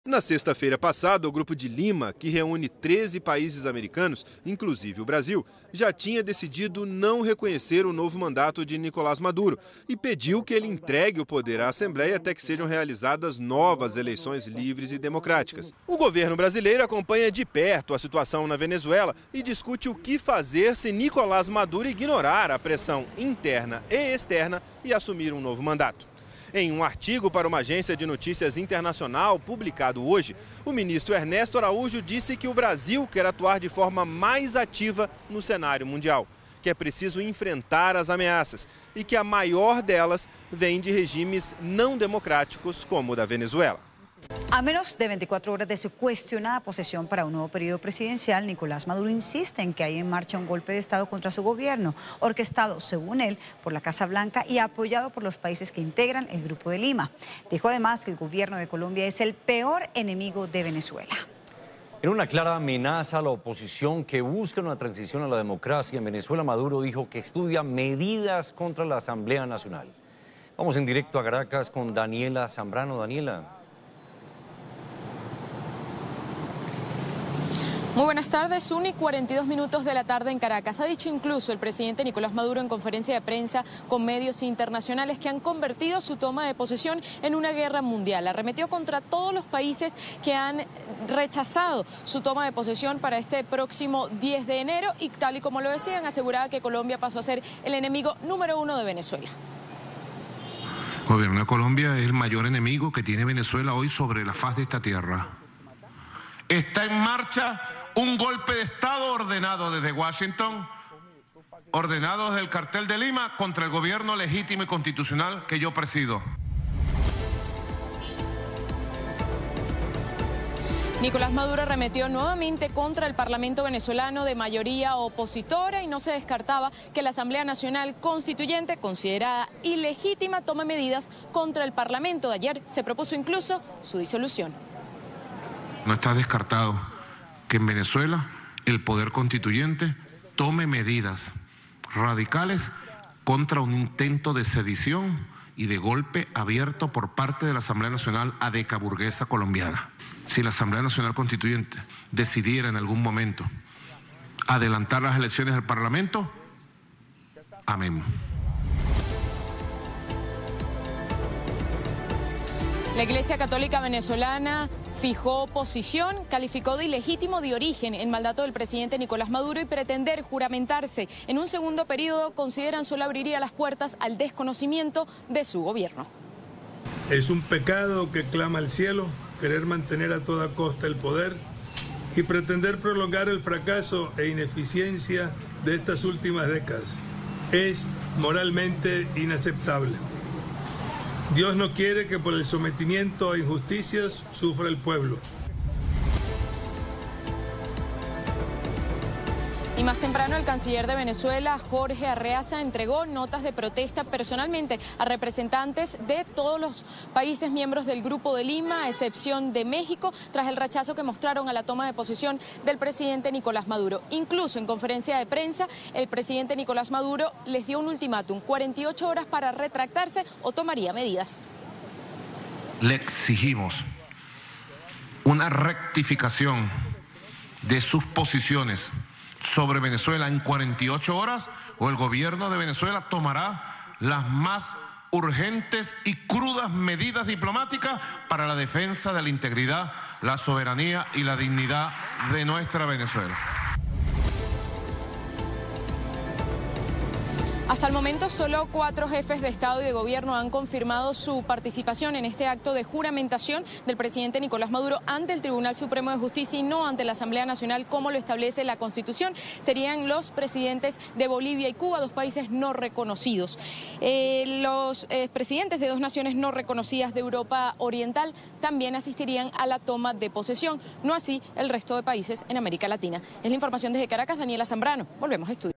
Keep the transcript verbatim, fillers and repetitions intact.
Na sexta-feira passada, o Grupo de Lima, que reúne treze países americanos, inclusive o Brasil, já tinha decidido não reconhecer o novo mandato de Nicolás Maduro e pediu que ele entregue o poder à Assembleia até que sejam realizadas novas eleições livres e democráticas. O governo brasileiro acompanha de perto a situação na Venezuela e discute o que fazer se Nicolás Maduro ignorar a pressão interna e externa e assumir um novo mandato. Em um artigo para uma agência de notícias internacional publicado hoje, o ministro Ernesto Araújo disse que o Brasil quer atuar de forma mais ativa no cenário mundial, que é preciso enfrentar as ameaças e que a maior delas vem de regimes não democráticos como o da Venezuela. A menos de veinticuatro horas de su cuestionada posesión para un nuevo periodo presidencial, Nicolás Maduro insiste en que hay en marcha un golpe de Estado contra su gobierno, orquestado, según él, por la Casa Blanca y apoyado por los países que integran el Grupo de Lima. Dijo además que el gobierno de Colombia es el peor enemigo de Venezuela. En una clara amenaza a la oposición que busca una transición a la democracia en Venezuela, Maduro dijo que estudia medidas contra la Asamblea Nacional. Vamos en directo a Caracas con Daniela Zambrano. Daniela. Muy buenas tardes, una y cuarenta y dos minutos de la tarde en Caracas. Ha dicho incluso el presidente Nicolás Maduro en conferencia de prensa con medios internacionales que han convertido su toma de posesión en una guerra mundial. Arremetió contra todos los países que han rechazado su toma de posesión para este próximo diez de enero y, tal y como lo decían, aseguraba que Colombia pasó a ser el enemigo número uno de Venezuela. El gobierno de Colombia es el mayor enemigo que tiene Venezuela hoy sobre la faz de esta tierra. Está en marcha un golpe de Estado ordenado desde Washington, ordenado desde el cartel de Lima contra el gobierno legítimo y constitucional que yo presido. Nicolás Maduro arremetió nuevamente contra el Parlamento venezolano de mayoría opositora y no se descartaba que la Asamblea Nacional Constituyente, considerada ilegítima, tome medidas contra el Parlamento. De ayer se propuso incluso su disolución. No está descartado que en Venezuela el poder constituyente tome medidas radicales contra un intento de sedición y de golpe abierto por parte de la Asamblea Nacional adecaburguesa colombiana. Si la Asamblea Nacional Constituyente decidiera en algún momento adelantar las elecciones del Parlamento, amén. La Iglesia Católica venezolana fijó posición, calificó de ilegítimo de origen el mandato del presidente Nicolás Maduro y pretender juramentarse en un segundo periodo consideran solo abriría las puertas al desconocimiento de su gobierno. Es un pecado que clama al cielo querer mantener a toda costa el poder y pretender prolongar el fracaso e ineficiencia de estas últimas décadas. Es moralmente inaceptable. Dios no quiere que por el sometimiento a injusticias sufra el pueblo. Y más temprano el canciller de Venezuela, Jorge Arreaza, entregó notas de protesta personalmente a representantes de todos los países miembros del Grupo de Lima, a excepción de México, tras el rechazo que mostraron a la toma de posesión del presidente Nicolás Maduro. Incluso en conferencia de prensa, el presidente Nicolás Maduro les dio un ultimátum, cuarenta y ocho horas para retractarse o tomaría medidas. Le exigimos una rectificación de sus posiciones sobre Venezuela en cuarenta y ocho horas o el gobierno de Venezuela tomará las más urgentes y crudas medidas diplomáticas para la defensa de la integridad, la soberanía y la dignidad de nuestra Venezuela. Hasta el momento, solo cuatro jefes de Estado y de Gobierno han confirmado su participación en este acto de juramentación del presidente Nicolás Maduro ante el Tribunal Supremo de Justicia y no ante la Asamblea Nacional, como lo establece la Constitución. Serían los presidentes de Bolivia y Cuba, dos países no reconocidos. Eh, los eh, presidentes de dos naciones no reconocidas de Europa Oriental también asistirían a la toma de posesión, no así el resto de países en América Latina. Es la información desde Caracas, Daniela Zambrano. Volvemos a estudio.